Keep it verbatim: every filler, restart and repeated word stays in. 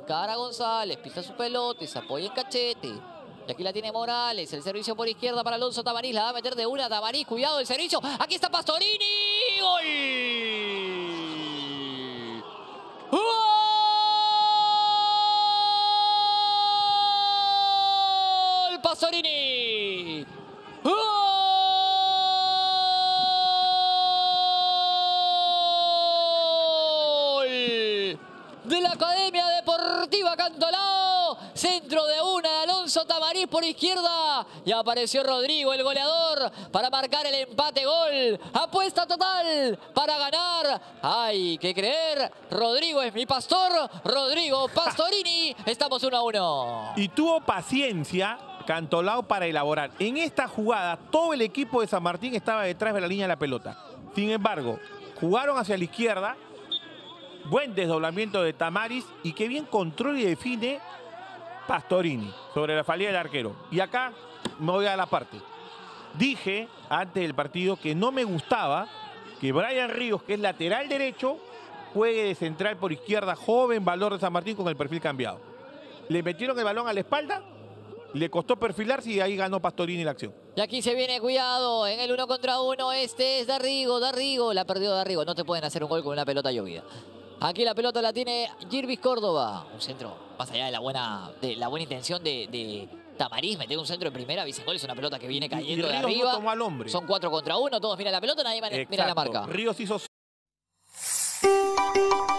Encara González, pisa su pelota y se apoya en cachete. Y aquí la tiene Morales, el servicio por izquierda para Alonso Tamariz, la va a meter de una, Tamariz, cuidado el servicio, aquí está Pastorini, ¡gol! ¡Gol! Pastorini, ¡gol! De la Academia Deportiva Cantolao, centro de una, Alonso Tamariz por izquierda y apareció Rodrigo, el goleador, para marcar el empate gol. Apuesta total para ganar. Hay que creer, Rodrigo es mi pastor, Rodrigo Pastorini, estamos uno a uno. Y tuvo paciencia Cantolao para elaborar. En esta jugada todo el equipo de San Martín estaba detrás de la línea de la pelota. Sin embargo, jugaron hacia la izquierda. Buen desdoblamiento de Tamariz y qué bien control y define Pastorini sobre la fallida del arquero. Y acá me voy a la parte. Dije antes del partido que no me gustaba que Brian Ríos, que es lateral derecho, juegue de central por izquierda, joven valor de San Martín con el perfil cambiado. Le metieron el balón a la espalda, le costó perfilarse y ahí ganó Pastorini la acción. Y aquí se viene, cuidado, en el uno contra uno, este es Darrigo, Darrigo, la perdió Darrigo, no te pueden hacer un gol con una pelota llovida. Aquí la pelota la tiene Jirvis Córdoba. Un centro, más allá de la buena, de la buena intención de, de Tamariz, meter un centro en primera. Vicengol es una pelota que viene cayendo y de Ríos arriba. No tomó al hombre. Son cuatro contra uno, todos miran la pelota, nadie mira la marca. Ríos hizo...